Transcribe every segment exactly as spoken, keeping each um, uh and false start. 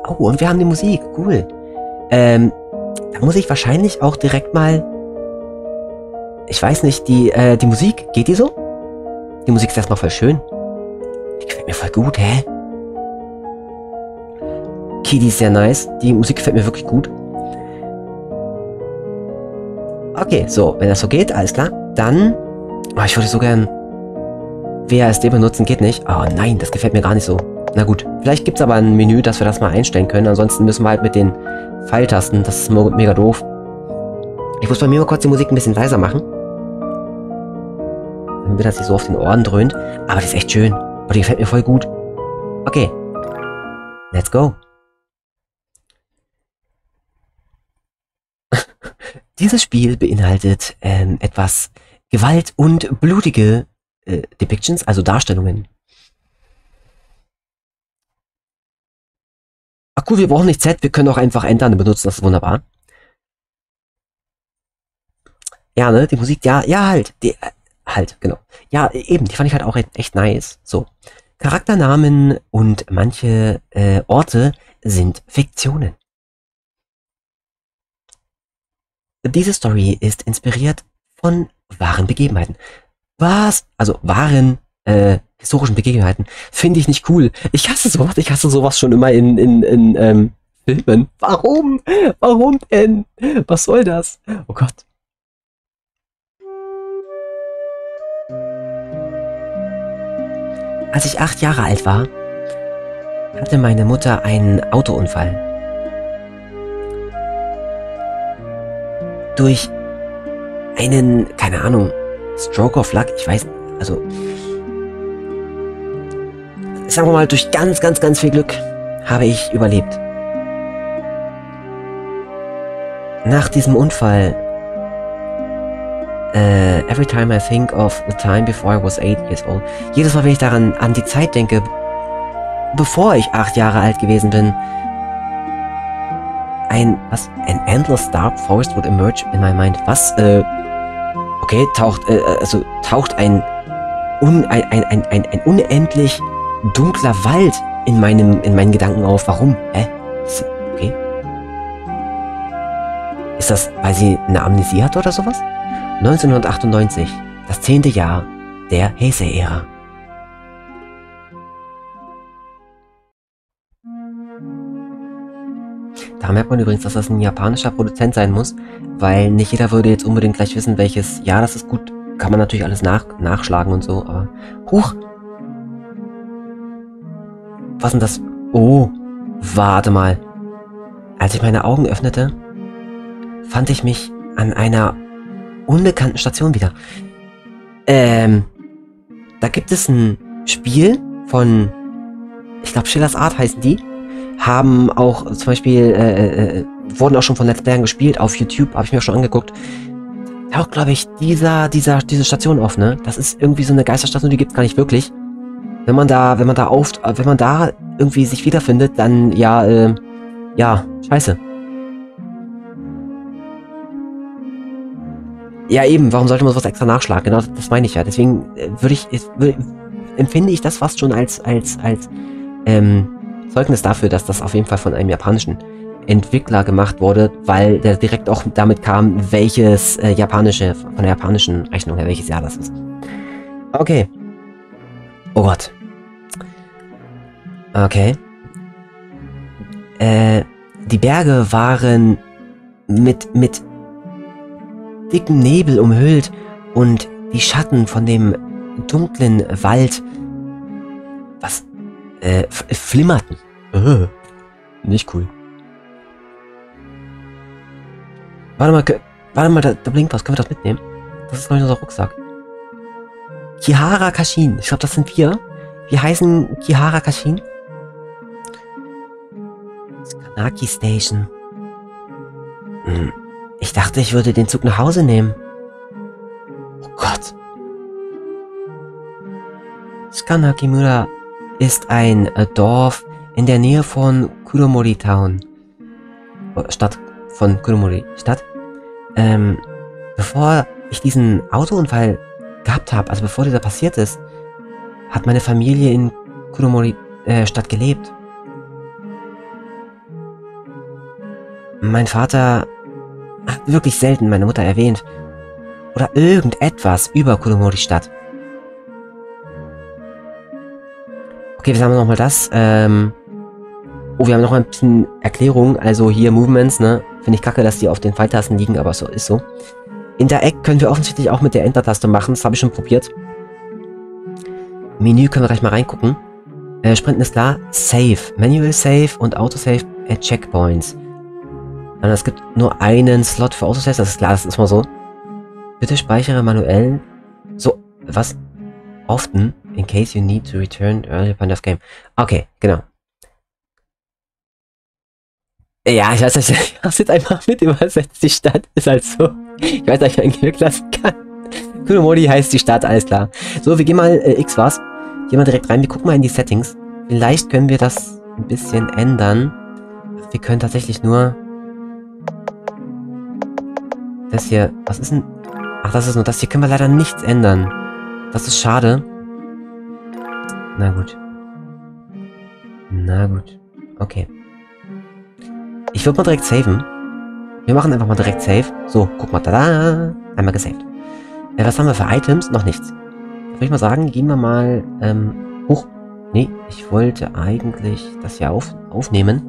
Oh, und wir haben die Musik. Cool. Ähm, da muss ich wahrscheinlich auch direkt mal... Ich weiß nicht, die, äh, die Musik, geht die so? Die Musik ist erstmal voll schön. Die gefällt mir voll gut, hä? Okay, die ist sehr nice. Die Musik gefällt mir wirklich gut. Okay, so, wenn das so geht, alles klar. Dann... Oh, ich würde so gern W A S D benutzen, geht nicht. Oh nein, das gefällt mir gar nicht so. Na gut, vielleicht gibt es aber ein Menü, dass wir das mal einstellen können. Ansonsten müssen wir halt mit den Pfeiltasten. Das ist mega doof. Ich muss bei mir mal kurz die Musik ein bisschen leiser machen. Damit das nicht so auf den Ohren dröhnt. Aber die ist echt schön. Und die gefällt mir voll gut. Okay. Let's go. Dieses Spiel beinhaltet ähm, etwas Gewalt und blutige äh, Depictions, also Darstellungen. Ach cool, wir brauchen nicht Z, wir können auch einfach Enter benutzen, das ist wunderbar. Ja, ne, die Musik, ja, ja, halt, die, äh, halt, genau. Ja, eben, die fand ich halt auch echt nice. So, Charakternamen und manche äh, Orte sind Fiktionen. Diese Story ist inspiriert von wahren Begebenheiten. Was? Also wahren äh, historischen Begebenheiten finde ich nicht cool. Ich hasse sowas. Ich hasse sowas schon immer in, in, in ähm, Filmen. Warum? Warum denn? Was soll das? Oh Gott. Als ich acht Jahre alt war, hatte meine Mutter einen Autounfall. Durch einen, keine Ahnung, Stroke of Luck, ich weiß, also sagen wir mal, durch ganz, ganz, ganz viel Glück habe ich überlebt. Nach diesem Unfall, äh, every time I think of the time before I was eight years old, jedes Mal, wenn ich daran, an die Zeit denke, bevor ich acht Jahre alt gewesen bin, ein, was? An endless dark forest would emerge in my mind. Was? Äh, okay, taucht, äh, also taucht ein, un, ein, ein, ein, ein, ein unendlich dunkler Wald in meinem, in meinen Gedanken auf. Warum? Hä? Okay. Ist das, weil sie eine Amnesie hat oder sowas? neunzehnhundertachtundneunzig, das zehnte Jahr der Heisei-Ära. Da merkt man übrigens, dass das ein japanischer Produzent sein muss, weil nicht jeder würde jetzt unbedingt gleich wissen, welches Jahr das ist. Gut, kann man natürlich alles nach, nachschlagen und so, aber... Huch! Was denn das? Oh, warte mal. Als ich meine Augen öffnete, fand ich mich an einer unbekannten Station wieder. Ähm, da gibt es ein Spiel von, ich glaube Schillers Art heißen die, haben auch zum Beispiel, äh, äh, wurden auch schon von Let's Playern gespielt auf YouTube, habe ich mir auch schon angeguckt. Taucht, glaube ich, dieser, dieser, diese Station auf, ne? Das ist irgendwie so eine Geisterstation, die gibt's gar nicht wirklich. Wenn man da, wenn man da auf, wenn man da irgendwie sich wiederfindet, dann, ja, äh, ja, scheiße. Ja, eben, warum sollte man sowas extra nachschlagen? Genau, das meine ich ja. Deswegen äh, würde ich, würd, empfinde ich das fast schon als, als, als, ähm, Zeugnis dafür, dass das auf jeden Fall von einem japanischen Entwickler gemacht wurde, weil der direkt auch damit kam, welches äh, japanische, von der japanischen Rechnung her, welches Jahr das ist. Okay. Oh Gott. Okay. Äh, die Berge waren mit, mit dicken Nebel umhüllt und die Schatten von dem dunklen Wald, was, äh, flimmerten. Uh, nicht cool. Warte mal, warte mal, da, da blinkt was. Können wir das mitnehmen? Das ist noch nicht unser Rucksack. Kihara Kashin. Ich glaube, das sind wir. Wir heißen Kihara Kashin. Skanaki Station. Hm. Ich dachte, ich würde den Zug nach Hause nehmen. Oh Gott. Skanakimura ist ein äh, Dorf in der Nähe von Kuromori Town. Stadt von Kuromori Stadt. Ähm, bevor ich diesen Autounfall gehabt habe, also bevor dieser passiert ist, hat meine Familie in Kuromori äh, Stadt gelebt. mein Vater hat wirklich selten meine Mutter erwähnt. Oder irgendetwas über Kudamori-Stadt. Okay, wir haben nochmal das. Ähm oh, wir haben noch ein bisschen Erklärung. Also hier Movements, ne? Finde ich kacke, dass die auf den Pfeiltasten liegen, aber so ist so. Interact können wir offensichtlich auch mit der Enter-Taste machen. Das habe ich schon probiert. Menü können wir gleich mal reingucken. Äh, Sprinten ist klar. Save. Manual Save und Autosave at Checkpoints. Und es gibt nur einen Slot für Autosave. Das ist klar, das ist mal so. Bitte speichere manuell. So, was? Often, in case you need to return earlier point of game. Okay, genau. Ja, ich weiß nicht, ich hab's jetzt einfach mit übersetzt. Die Stadt ist halt so. Ich weiß nicht, ob ich einen lassen kann. Kudamori heißt die Stadt, alles klar. So, wir gehen mal, äh, X war's. Gehen wir direkt rein. Wir gucken mal in die Settings. Vielleicht können wir das ein bisschen ändern. Ach, wir können tatsächlich nur das hier. Was ist denn? Ach, das ist nur das. Hier können wir leider nichts ändern. Das ist schade. Na gut. Na gut. Okay. Ich würde mal direkt saven. Wir machen einfach mal direkt save. So, guck mal, tada. Einmal gesaved. Ja, was haben wir für Items? Noch nichts. Würde ich mal sagen, gehen wir mal ähm, hoch. Nee, ich wollte eigentlich das hier auf, aufnehmen.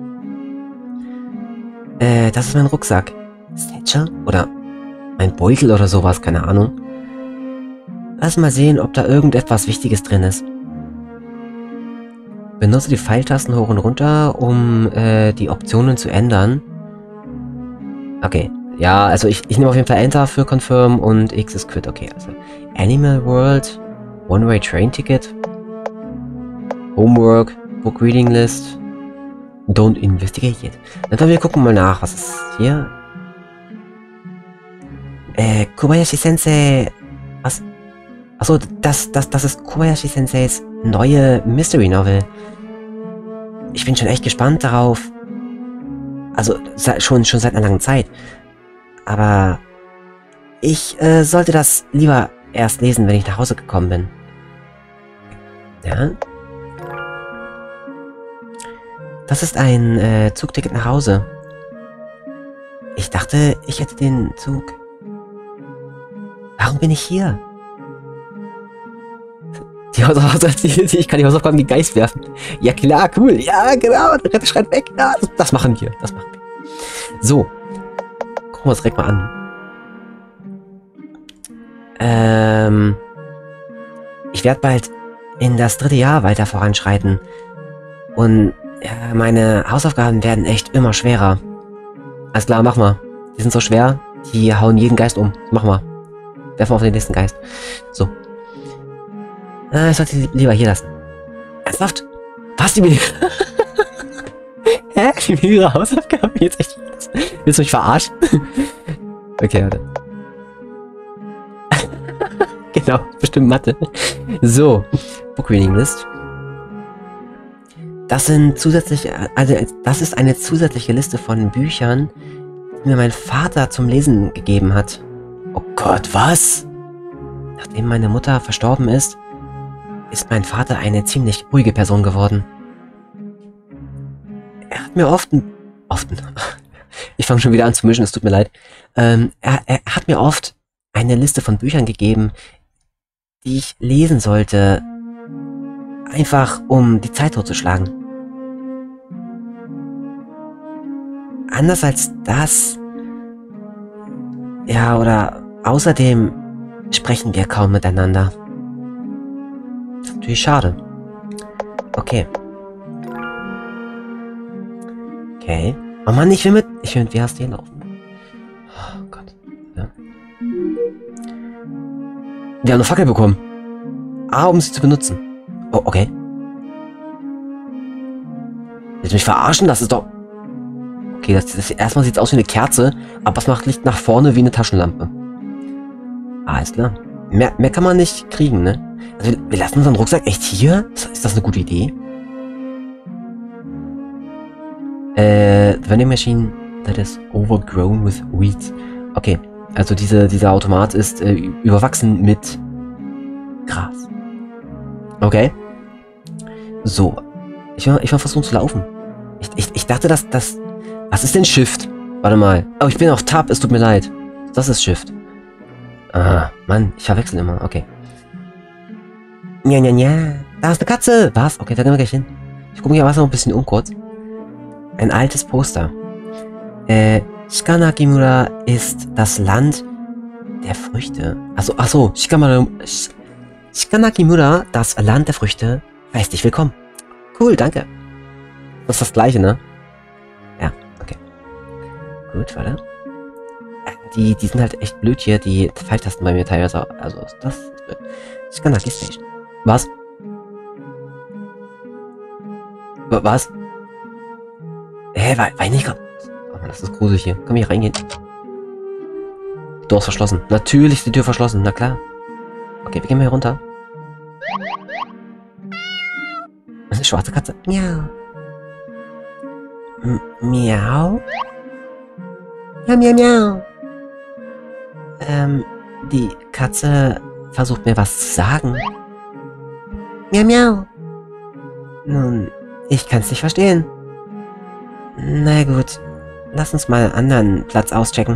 Äh, das ist mein Rucksack. Satchel? Oder mein Beutel oder sowas, keine Ahnung. Lass mal sehen, ob da irgendetwas Wichtiges drin ist. Benutze die Pfeiltasten hoch und runter, um äh, die Optionen zu ändern. Okay. Ja, also ich, ich nehme auf jeden Fall Enter für Confirm und X ist Quit. Okay, also Animal World, One-Way Train Ticket, Homework, Book Reading List, Don't Investigate Yet. Dann wir gucken mal nach, was ist hier? Äh, Kobayashi Sensei. Was? Achso, das, das, das ist Kobayashi Senseis neue Mystery Novel. Ich bin schon echt gespannt darauf. Also, schon, schon seit einer langen Zeit. Aber ich äh, sollte das lieber erst lesen, wenn ich nach Hause gekommen bin. Ja? Das ist ein äh, Zugticket nach Hause. Ich dachte, ich hätte den Zug. Warum bin ich hier? Die Hausaufgaben, ich kann die Hausaufgaben wie Geist werfen. Ja klar, cool. Ja, genau. Der Rette schreit weg. Ja, das, das machen wir. Das machen wir. So. Gucken wir uns direkt mal an. Ähm. Ich werde bald in das dritte Jahr weiter voranschreiten. Und ja, meine Hausaufgaben werden echt immer schwerer. Alles klar, mach mal. Die sind so schwer, die hauen jeden Geist um. Mach mal. Werfen wir auf den nächsten Geist. So. Ah, ich sollte sie lieber hier lassen. Ernsthaft? Was, die mir... Hä? Die mir ihre Hausaufgaben jetzt echt... Willst du mich verarschen? Okay, warte. Genau, bestimmt Mathe. So. Book Reading List. Das sind zusätzliche... Also, das ist eine zusätzliche Liste von Büchern, die mir mein Vater zum Lesen gegeben hat. Oh Gott, was? Nachdem meine Mutter verstorben ist, ist mein Vater eine ziemlich ruhige Person geworden. Er hat mir oft... Oft... Ich fange schon wieder an zu mischen, es tut mir leid. Ähm, er, er hat mir oft eine Liste von Büchern gegeben, die ich lesen sollte, einfach um die Zeit totzuschlagen. Anders als das... Ja, oder außerdem sprechen wir kaum miteinander. Das ist natürlich schade. Okay. Okay. Oh Mann, ich will mit... Ich will mit W H S D laufen. Oh Gott. Ja. Wir haben eine Fackel bekommen. Ah, um sie zu benutzen. Oh, okay. Willst du mich verarschen? Das ist doch... Okay, das, das erstmal sieht es aus wie eine Kerze, aber es macht Licht nach vorne wie eine Taschenlampe. Alles klar. Mehr, mehr kann man nicht kriegen, ne? Also wir, wir lassen unseren Rucksack echt hier? Ist das eine gute Idee? Äh, the vending machine that is overgrown with weeds. Okay, also diese, dieser Automat ist äh, überwachsen mit Gras. Okay. So. Ich will, ich will versuchen zu laufen. Ich, ich, ich dachte, dass das... Was ist denn Shift? Warte mal. Oh, ich bin auf Tab, es tut mir leid. Das ist Shift. Ah, Mann, ich verwechsel immer. Okay. Ja, ja, ja. Da ist eine Katze. Was? Okay, da gehen wir gleich hin. Ich gucke mich aber noch ein bisschen um kurz. Ein altes Poster. Äh, Shikanakimura ist das Land der Früchte. Achso, achso. Shikamura, Sh Shikanakimura, das Land der Früchte. Heißt dich willkommen. Cool, danke. Das ist das gleiche, ne? Ja, okay. Gut, warte. Die, die sind halt echt blöd hier, die Pfeiltasten bei mir teilweise. Also, das ist blöd. Shikanaki Station. Was? Was? Hä, war, war ich nicht gerade? Oh Mann, das ist gruselig hier. Kann ich hier reingehen? Die Tür ist verschlossen. Natürlich ist die Tür verschlossen, na klar. Okay, wir gehen mal hier runter. Das ist eine schwarze Katze. Miau. M miau. Miau, miau, miau. Ähm, die Katze versucht mir was zu sagen. Miau, miau. Nun, ich kann's nicht verstehen. Na gut, lass uns mal einen anderen Platz auschecken.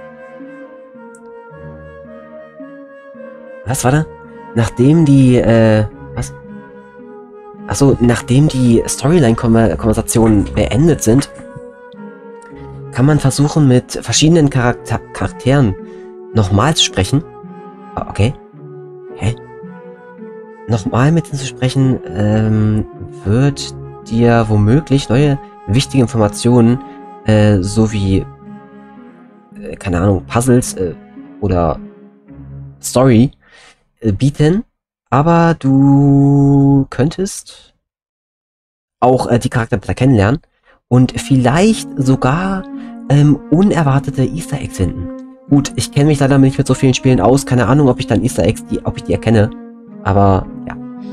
Was war da? Nachdem die, äh, was? Achso, nachdem die Storyline-Konversationen beendet sind, kann man versuchen, mit verschiedenen Charakter Charakteren nochmal zu sprechen. Oh, okay. Hä? Nochmal mit ihnen zu sprechen, ähm, wird dir womöglich neue wichtige Informationen, äh, sowie, äh, keine Ahnung, Puzzles, äh, oder Story, äh, bieten. Aber du könntest auch äh, die Charaktere kennenlernen und vielleicht sogar ähm, unerwartete Easter Eggs finden. Gut, ich kenne mich leider nicht mit so vielen Spielen aus. Keine Ahnung, ob ich dann Easter Eggs, die, ob ich die erkenne. Aber, ja.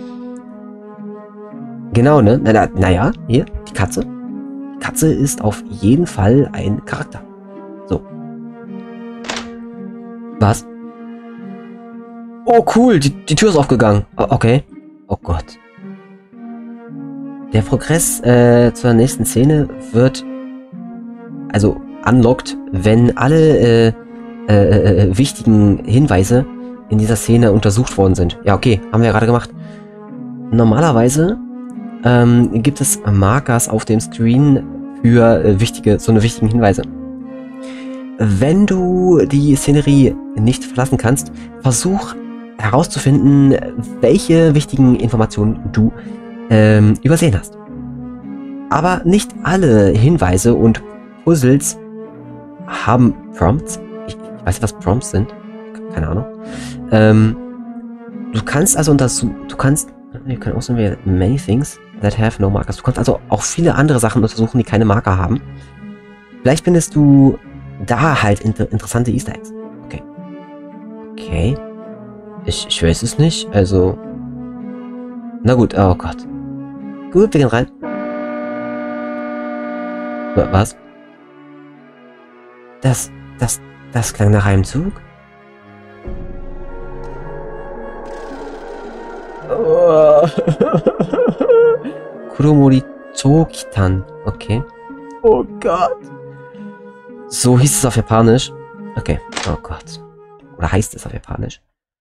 Genau, ne? Naja, na, na hier, die Katze. Die Katze ist auf jeden Fall ein Charakter. So. Was? Oh, cool, die, die Tür ist aufgegangen. Oh, okay. Oh Gott. Der Progress äh, zur nächsten Szene wird also unlocked, wenn alle äh, äh, äh, wichtigen Hinweise in dieser Szene untersucht worden sind. Ja, okay, haben wir ja gerade gemacht. Normalerweise ähm, gibt es Markers auf dem Screen für äh, wichtige, so eine wichtigen Hinweise. Wenn du die Szenerie nicht verlassen kannst, versuch herauszufinden, welche wichtigen Informationen du ähm, übersehen hast. Aber nicht alle Hinweise und Puzzles haben Prompts. Ich, ich weiß nicht, was Prompts sind. Keine Ahnung. Ähm, du kannst also untersuchen, du kannst, you can also many things that have no markers. Du kannst also auch viele andere Sachen untersuchen, die keine Marker haben. Vielleicht findest du da halt inter interessante Easter Eggs. Okay. Okay. Ich, ich weiß es nicht, also... Na gut, oh Gott. Gut, wir gehen rein. Was? Das, das, das klang nach einem Zug? Oh. Kuromori Tokitan. Okay. Oh Gott. So hieß es auf Japanisch. Okay. Oh Gott. Oder heißt es auf Japanisch?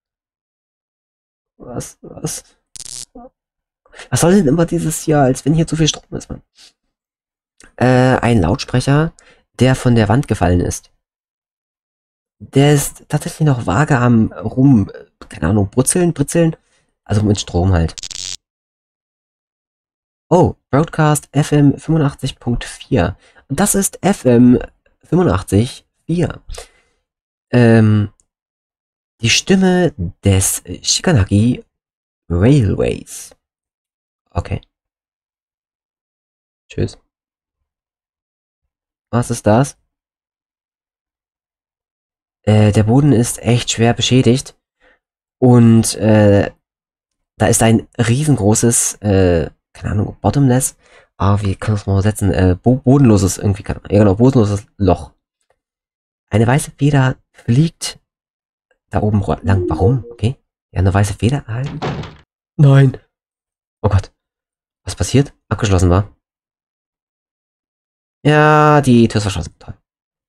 Was? Was? Was soll denn immer dieses Jahr, als wenn hier zu viel Strom ist, Mann? Äh, ein Lautsprecher, der von der Wand gefallen ist. Der ist tatsächlich noch vage am rum, keine Ahnung, brutzeln, britzeln. Also mit Strom halt. Oh, Broadcast F M fünfundachtzig Punkt vier. Und das ist F M fünfundachtzig Punkt vier. Ähm, die Stimme des Shikanaki Railways. Okay. Tschüss. Was ist das? Äh, der Boden ist echt schwer beschädigt. Und äh, da ist ein riesengroßes, äh, keine Ahnung, Bottomless. Ah, wie kann man es mal setzen? Äh, bo bodenloses irgendwie, keine Ahnung. Ja genau, bodenloses Loch. Eine weiße Feder fliegt da oben lang. Warum? Okay. Ja, eine weiße Feder erhalten. Nein. Oh Gott. Was passiert? Abgeschlossen war. Ja, die Tür ist verschlossen. Toll.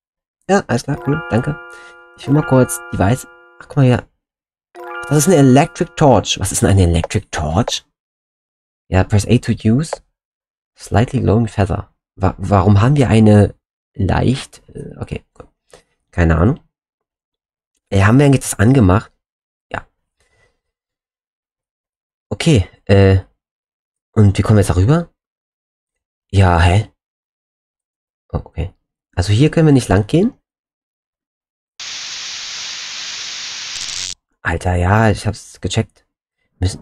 Ja, alles klar, cool, danke. Ich will mal kurz die Weiß... Ach, guck mal hier. Ach, das ist eine Electric Torch. Was ist denn eine Electric Torch? Ja, press A to use. Slightly glowing feather. Wa warum haben wir eine leicht... Äh, okay, gut. Keine Ahnung. Äh, haben wir eigentlich das angemacht? Ja. Okay, äh... Und wie kommen wir jetzt darüber? Ja, hä? Oh, okay. Also hier können wir nicht lang gehen? Alter, ja, ich hab's gecheckt. Müssen...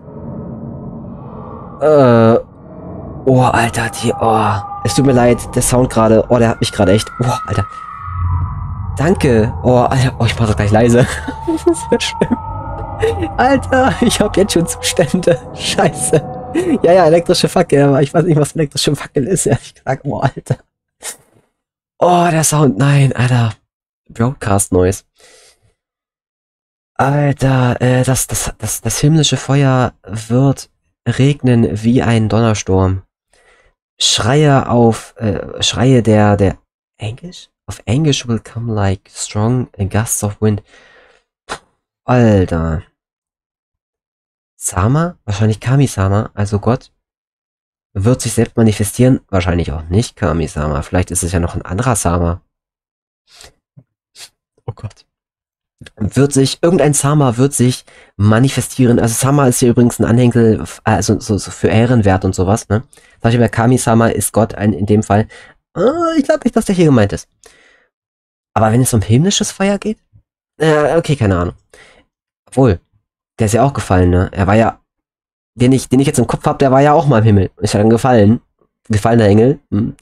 Äh... Oh, Alter, die... Oh, es tut mir leid, der Sound gerade... Oh, der hat mich gerade echt... Oh, Alter. Danke. Oh, Alter. Oh, ich mach das gleich leise. Das wird schlimm. Alter, ich hab jetzt schon Zustände. Scheiße. Ja, ja, elektrische Fackel, aber ich weiß nicht, was elektrische Fackel ist, ehrlich gesagt. Oh, Alter. Oh, der Sound. Nein, Alter. Broadcast Noise. Alter, äh, das, das, das, das himmlische Feuer wird regnen wie ein Donnersturm. Schreie auf, äh, Schreie der, der, Englisch? Of anguish will come like strong gusts of wind. Alter. Sama? Wahrscheinlich Kami-sama, also Gott, wird sich selbst manifestieren. Wahrscheinlich auch nicht Kami-sama. Vielleicht ist es ja noch ein anderer Sama. Oh Gott. Wird sich, irgendein Sama wird sich manifestieren. Also Sama ist hier übrigens ein Anhängsel, also so, so für Ehrenwert und sowas, ne? Sag ich mal, Kami-sama ist Gott ein, in dem Fall. Äh, ich glaube nicht, dass der hier gemeint ist. Aber wenn es um himmlisches Feuer geht? Äh, okay, keine Ahnung. Obwohl, der ist ja auch gefallen, ne? Er war ja, den ich, den ich jetzt im Kopf habe, der war ja auch mal im Himmel. Ist ja dann gefallen. Gefallener Engel. Hm.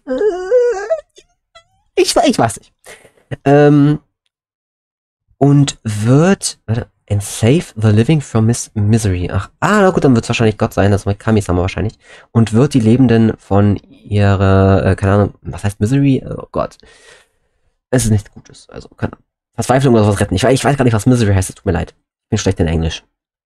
Ich, ich weiß nicht. Ähm, und wird, warte, and save the living from mis misery. Ach, ah, na gut, dann wird es wahrscheinlich Gott sein, das war Kami-sama wahrscheinlich. Und wird die Lebenden von ihrer, äh, keine Ahnung, was heißt Misery? Oh Gott. Es ist nichts Gutes, also, keine Ahnung. Verzweiflung oder was retten. Ich weiß, ich weiß gar nicht, was Misery heißt, es tut mir leid. Ich bin schlecht in Englisch.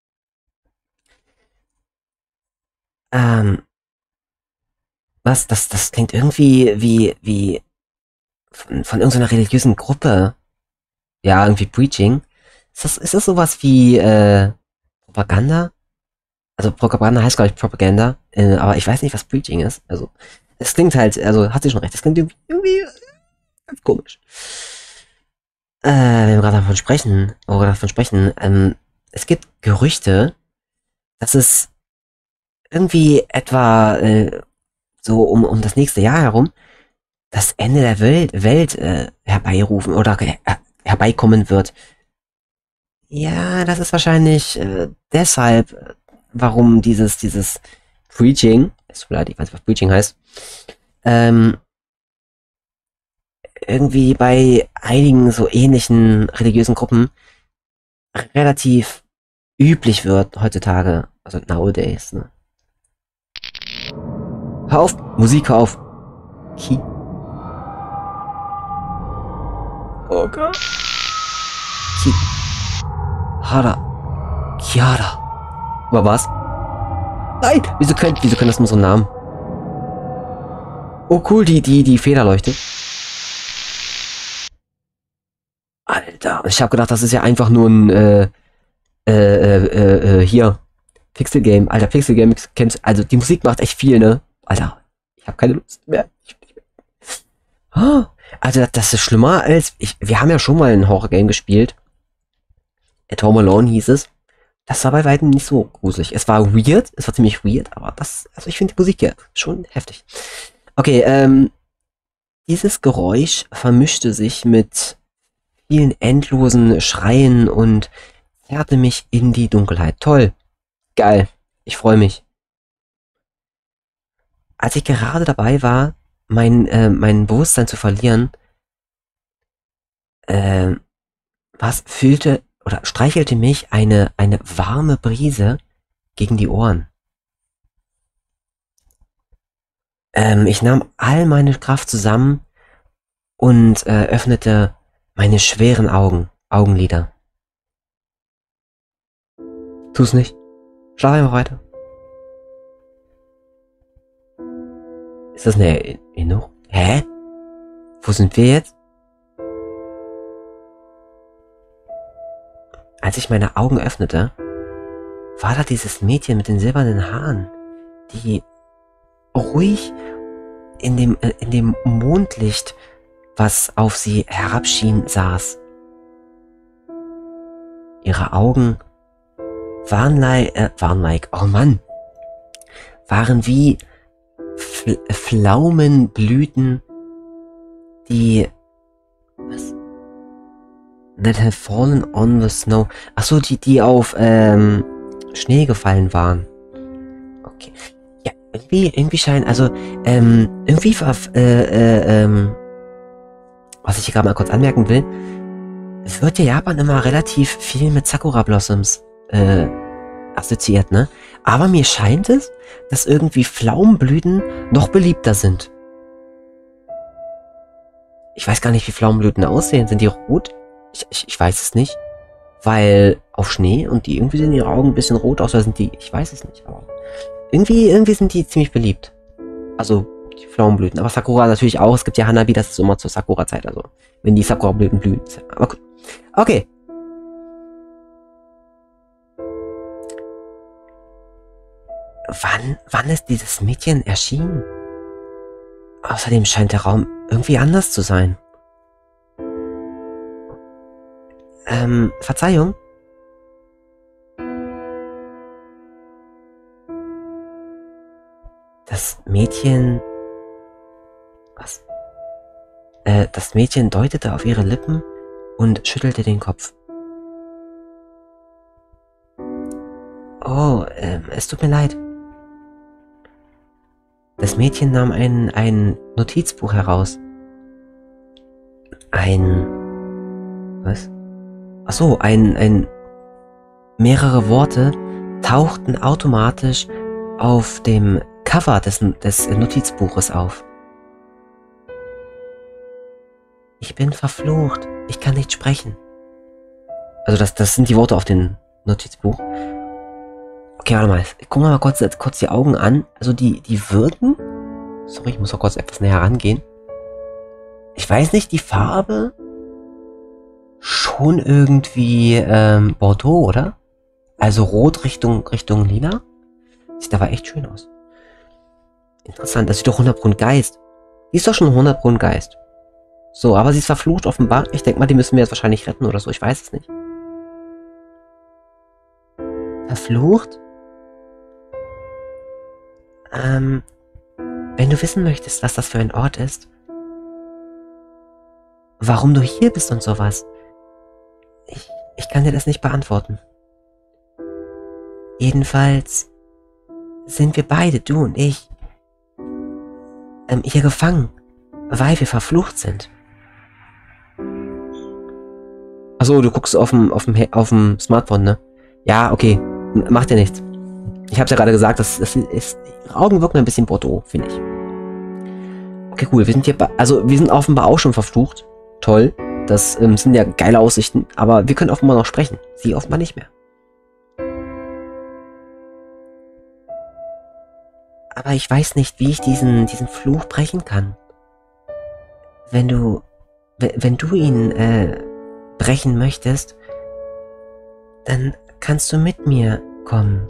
Ähm, was, das, das klingt irgendwie wie, wie von, von irgendeiner religiösen Gruppe. Ja, irgendwie Preaching. Ist das, ist das sowas wie, äh, Propaganda? Also Propaganda heißt, glaube ich, Propaganda, äh, aber ich weiß nicht, was Preaching ist. Also, es klingt halt, also, hat sie schon recht, es klingt irgendwie, irgendwie ganz komisch. Äh, wenn wir gerade davon sprechen, oder davon sprechen, ähm, es gibt Gerüchte, dass es irgendwie etwa, äh, so um, um das nächste Jahr herum das Ende der Welt, Welt äh, herbeirufen oder äh, herbeikommen wird. Ja, das ist wahrscheinlich äh, deshalb, äh, warum dieses, dieses Preaching, es tut mir leid, ich weiß nicht, was Preaching heißt, ähm, irgendwie bei einigen so ähnlichen religiösen Gruppen relativ üblich wird heutzutage, also nowadays, ne? Hör auf, Musik, hör auf. Ki oh Gott. Ki Hara. Chiara. Aber was? Nein! Wieso können, wieso können das nur so Namen? Oh cool, die, die, die Federleuchte. Alter, ich habe gedacht, das ist ja einfach nur ein, äh, äh, äh, äh, hier. Pixel Game. Alter, Pixel Game kennt, also die Musik macht echt viel, ne? Alter, ich habe keine Lust mehr. Ich, ich, oh, also das ist schlimmer als, ich, wir haben ja schon mal ein Horror-Game gespielt. At Home Alone hieß es. Das war bei weitem nicht so gruselig. Es war weird, es war ziemlich weird, aber das, also ich finde die Musik ja schon heftig. Okay, ähm, dieses Geräusch vermischte sich mit vielen endlosen Schreien und zerrte mich in die Dunkelheit. Toll. Geil. Ich freue mich. Als ich gerade dabei war, mein, äh, mein Bewusstsein zu verlieren, äh, was fühlte oder streichelte mich eine, eine warme Brise gegen die Ohren. Ähm, ich nahm all meine Kraft zusammen und äh, öffnete meine schweren Augen, Augenlider. Tu's nicht. Schlaf einfach weiter. Ist das eine Erinnerung? Hä? Wo sind wir jetzt? als ich meine Augen öffnete, war da dieses Mädchen mit den silbernen Haaren, die ruhig in dem, äh, in dem Mondlicht, was auf sie herabschien, saß. Ihre Augen waren like, äh, waren like, oh Mann, waren wie Fl Pflaumenblüten, die, was? That have fallen on the snow. Ach so, die, die auf, ähm, Schnee gefallen waren. Okay. Ja, irgendwie, irgendwie scheint, also, ähm, irgendwie war, äh, äh, ähm, was ich hier gerade mal kurz anmerken will, es wird ja Japan immer relativ viel mit Sakura Blossoms, äh, assoziiert, ne? Aber mir scheint es, dass irgendwie Pflaumenblüten noch beliebter sind. Ich weiß gar nicht, wie Pflaumenblüten aussehen. Sind die rot? Ich, ich, ich weiß es nicht. Weil auf Schnee und die irgendwie sehen ihre Augen ein bisschen rot aus, oder sind die, ich weiß es nicht, aber irgendwie, irgendwie sind die ziemlich beliebt. Also, die Pflaumenblüten. Aber Sakura natürlich auch. Es gibt ja Hanabi, das ist immer zur Sakura-Zeit, also, wenn die Sakura-Blüten blühen. Aber gut. Okay. Wann, wann ist dieses Mädchen erschienen? Außerdem scheint der Raum irgendwie anders zu sein. Ähm, Verzeihung? Das Mädchen... Was? Äh, das Mädchen deutete auf ihre Lippen und schüttelte den Kopf. Oh, ähm, es tut mir leid. Das Mädchen nahm ein, ein Notizbuch heraus. Ein... Was? Ach so, ein, ein... Mehrere Worte tauchten automatisch auf dem Cover des, des Notizbuches auf. Ich bin verflucht. Ich kann nicht sprechen. Also das, das sind die Worte auf dem Notizbuch. Okay, warte mal. Gucken wir mal kurz, kurz die Augen an. Also die, die wirken... Sorry, ich muss noch kurz etwas näher rangehen. Ich weiß nicht, die Farbe... Schon irgendwie ähm, Bordeaux, oder? Also rot Richtung, Richtung lila. Sieht aber echt schön aus. Interessant, das sieht doch hundert Prozent Geist. Die ist doch schon hundert Prozent Geist. So, aber sie ist verflucht offenbar. Ich denke mal, die müssen wir jetzt wahrscheinlich retten oder so. Ich weiß es nicht. Verflucht? Ähm, wenn du wissen möchtest, was das für ein Ort ist, warum du hier bist und sowas, ich, ich kann dir das nicht beantworten. Jedenfalls sind wir beide, du und ich, ähm, hier gefangen, weil wir verflucht sind. Achso, du guckst auf dem, auf dem, auf dem Smartphone, ne? Ja, okay, macht dir nichts. Ich hab's ja gerade gesagt, das, das ist, ihre Augen wirken ein bisschen Bordeaux, finde ich. Okay, cool, wir sind hier, also wir sind offenbar auch schon verflucht. Toll, das ähm, sind ja geile Aussichten, aber wir können offenbar noch sprechen. Sie offenbar nicht mehr. Aber ich weiß nicht, wie ich diesen, diesen Fluch brechen kann. Wenn du, wenn du ihn äh, brechen möchtest, dann kannst du mit mir kommen.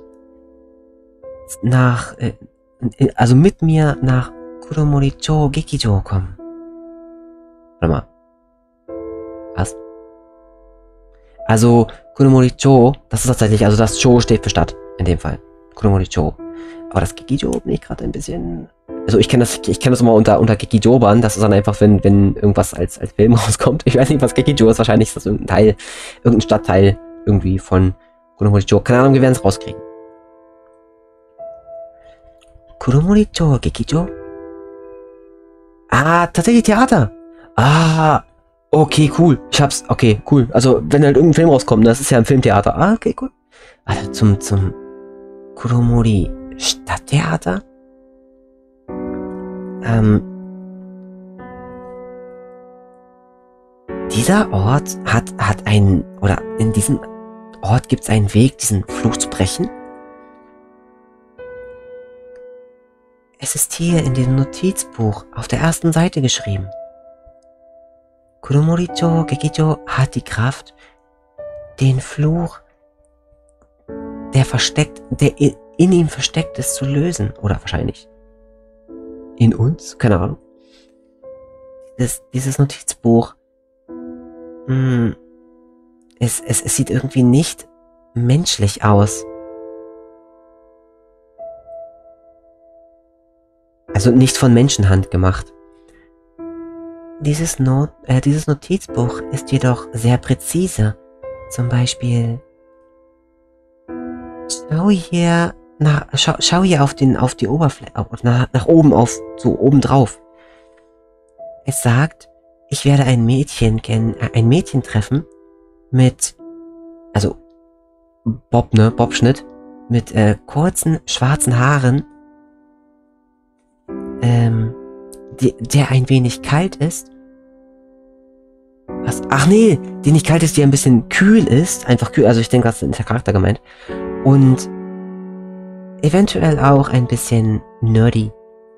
Nach, äh, also mit mir nach Kuromori-cho Gekijo kommen. Warte mal. Was? Also, Kuromori-cho, das ist tatsächlich, also das Cho steht für Stadt, in dem Fall. Kuromori-cho. Aber das Gekijo bin ich gerade ein bisschen... Also ich kenne das, ich kenne das immer unter, unter Gekijoban, das ist dann einfach, wenn, wenn irgendwas als, als Film rauskommt. Ich weiß nicht, was Gekijo ist, wahrscheinlich ist das irgendein Teil, irgendein Stadtteil irgendwie von Kuromori-cho. Keine Ahnung, wir werden es rauskriegen. Kuromori-cho Gekijo? Ah, tatsächlich Theater. Ah, okay, cool. Ich hab's, okay, cool. Also, wenn halt irgendein Film rauskommt, das ist ja ein Filmtheater. Ah, okay, cool. Also zum, zum Kuromori Stadttheater? Ähm, dieser Ort hat, hat einen, oder in diesem Ort gibt es einen Weg, diesen Fluch zu brechen? Es ist hier in dem Notizbuch auf der ersten Seite geschrieben. Kuromori-cho Gekijo hat die Kraft, den Fluch, der versteckt, der in, in ihm versteckt ist, zu lösen. Oder wahrscheinlich in uns, keine Ahnung. Das, dieses Notizbuch, mh, es, es, es sieht irgendwie nicht menschlich aus. Also nicht von Menschenhand gemacht. Dieses, Not, äh, dieses Notizbuch ist jedoch sehr präzise. Zum Beispiel, schau hier, nach, schau, schau hier auf, den, auf die Oberfläche, nach, nach oben, auf, so oben drauf. Es sagt, ich werde ein Mädchen kennen, äh, ein Mädchen treffen mit, also Bob, ne, Bobschnitt, mit äh, kurzen schwarzen Haaren, ähm, die, der ein wenig kalt ist. Was? Ach nee, die nicht kalt ist, die ein bisschen kühl ist. Einfach kühl, also ich denke, das ist der Charakter gemeint. Und eventuell auch ein bisschen nerdy.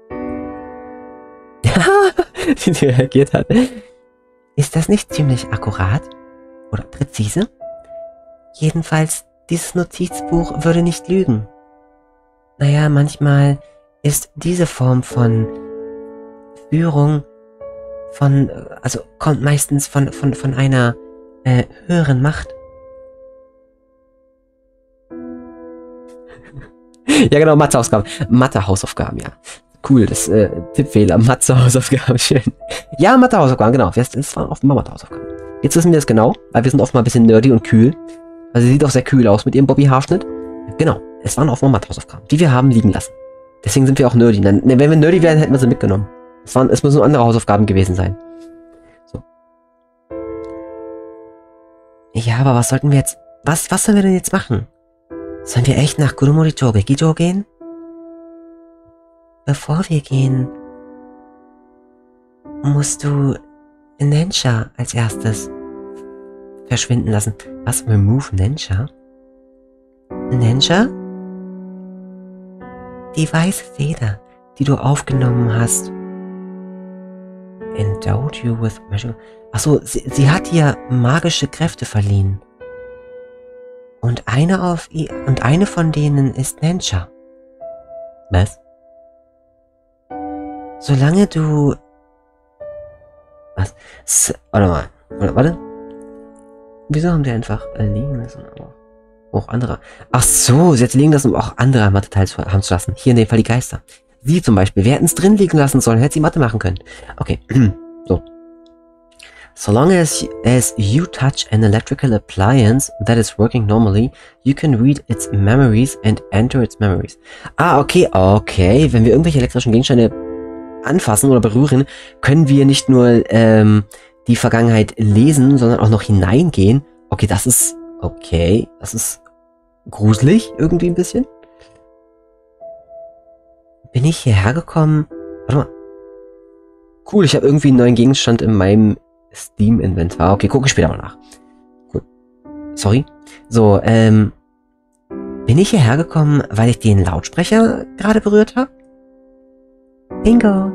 Wie sie reagiert hat. Ist das nicht ziemlich akkurat? Oder präzise? Jedenfalls, dieses Notizbuch würde nicht lügen. Naja, manchmal ist diese Form von Führung von, also kommt meistens von, von, von einer äh, höheren Macht. Ja genau, Mathe-Hausaufgaben. Mathe-Hausaufgaben, ja. Cool, das äh, Tippfehler, Mathe-Hausaufgaben, schön. Ja, Mathe-Hausaufgaben, genau. Das waren offenbar Mathe-Hausaufgaben. Jetzt wissen wir das genau, weil wir sind offenbar ein bisschen nerdy und kühl. Also sie sieht auch sehr kühl aus mit ihrem Bobby-Haarschnitt. Genau, es waren offenbar Mathe-Hausaufgaben, die wir haben liegen lassen. Deswegen sind wir auch nerdy. Dann, wenn wir nerdy wären, hätten wir sie mitgenommen. Es, waren, es müssen andere Hausaufgaben gewesen sein. So. Ja, aber was sollten wir jetzt... Was, was sollen wir denn jetzt machen? Sollen wir echt nach Kurumori Togekijo gehen? Bevor wir gehen, musst du Nensha als erstes verschwinden lassen. Was? Remove Nensha? Nensha? Die weiße Feder, die du aufgenommen hast. Endowed you with magic... Achso, sie, sie hat dir magische Kräfte verliehen. Und eine auf i und eine von denen ist Nensha. Was? Solange du... Was? S warte mal. Warte, warte. Wieso haben die einfach äh, liegen lassen? Aber auch andere. Ach so, sie hat liegen lassen, um auch andere Mathe teilhaben zu lassen. Hier in dem Fall die Geister. Sie zum Beispiel. Wir hätten es drin liegen lassen sollen, hätte sie Mathe machen können. Okay. So. So long as, as you touch an electrical appliance that is working normally, you can read its memories and enter its memories. Ah, okay, okay. Wenn wir irgendwelche elektrischen Gegenstände anfassen oder berühren, können wir nicht nur ähm, die Vergangenheit lesen, sondern auch noch hineingehen. Okay, das ist... Okay, das ist gruselig irgendwie ein bisschen. Bin ich hierher gekommen? Warte mal. Cool, ich habe irgendwie einen neuen Gegenstand in meinem Steam-Inventar. Okay, gucke ich später mal nach. Cool. Sorry. So, ähm... bin ich hierher gekommen, weil ich den Lautsprecher gerade berührt habe? Bingo.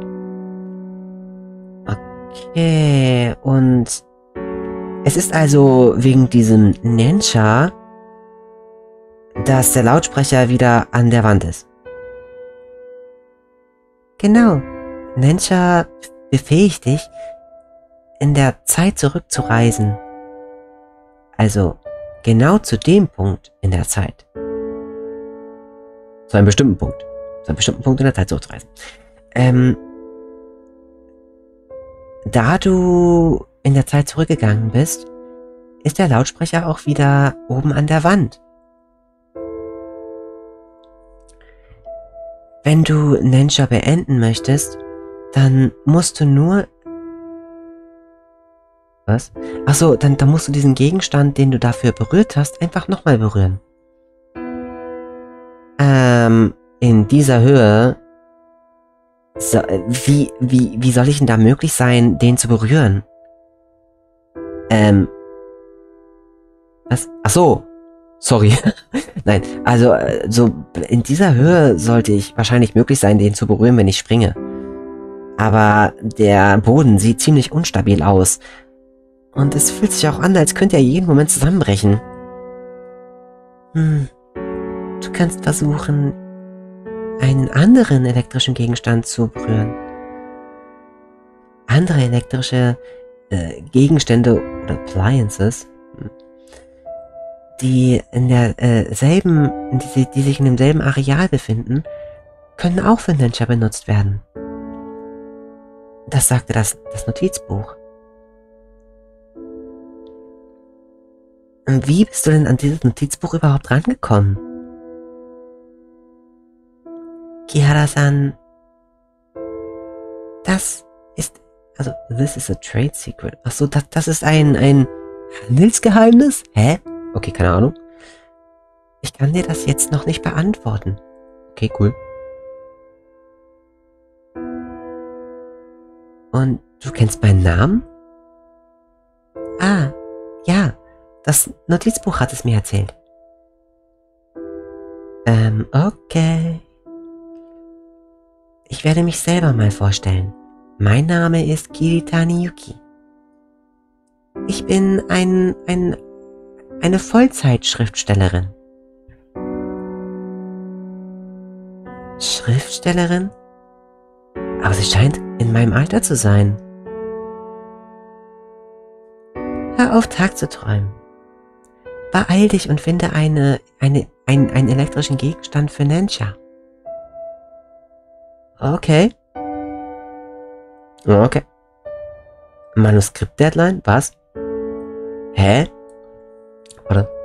Okay, und es ist also wegen diesem Nensha, dass der Lautsprecher wieder an der Wand ist. Genau. Nensha befähigt dich, in der Zeit zurückzureisen. Also genau zu dem Punkt in der Zeit. Zu einem bestimmten Punkt. Zu einem bestimmten Punkt in der Zeit zurückzureisen. Ähm, da du in der Zeit zurückgegangen bist, ist der Lautsprecher auch wieder oben an der Wand. Wenn du Nensha beenden möchtest, dann musst du nur... Was? Achso, dann, dann musst du diesen Gegenstand, den du dafür berührt hast, einfach nochmal berühren. Ähm, in dieser Höhe... So, wie, wie, wie soll ich denn da möglich sein, den zu berühren? Ähm. Was? Ach so. Sorry. Nein, also, so, in dieser Höhe sollte ich wahrscheinlich möglich sein, den zu berühren, wenn ich springe. Aber der Boden sieht ziemlich unstabil aus. Und es fühlt sich auch an, als könnte er jeden Moment zusammenbrechen. Hm, du kannst versuchen, einen anderen elektrischen Gegenstand zu berühren. Andere elektrische äh, Gegenstände oder Appliances, die in der äh, selben, die, die sich in demselben Areal befinden, können auch für Ninja benutzt werden. Das sagte das, das Notizbuch. Und wie bist du denn an dieses Notizbuch überhaupt rangekommen? Kihara-san, das ist, also, this is a trade secret. Achso, das, das ist ein, ein Handelsgeheimnis? Hä? Okay, keine Ahnung. Ich kann dir das jetzt noch nicht beantworten. Okay, cool. Und du kennst meinen Namen? Ah, ja. Das Notizbuch hat es mir erzählt. Ähm, okay. Ich werde mich selber mal vorstellen. Mein Name ist Kiritani Yuki. Ich bin ein, ein, eine Vollzeitschriftstellerin. Schriftstellerin? Aber sie scheint in meinem Alter zu sein. Hör auf, Tag zu träumen. Beeil dich und finde eine, eine, ein, einen elektrischen Gegenstand für Nensha. Okay. Okay. Manuskript-Deadline? Was? Hä? Warte.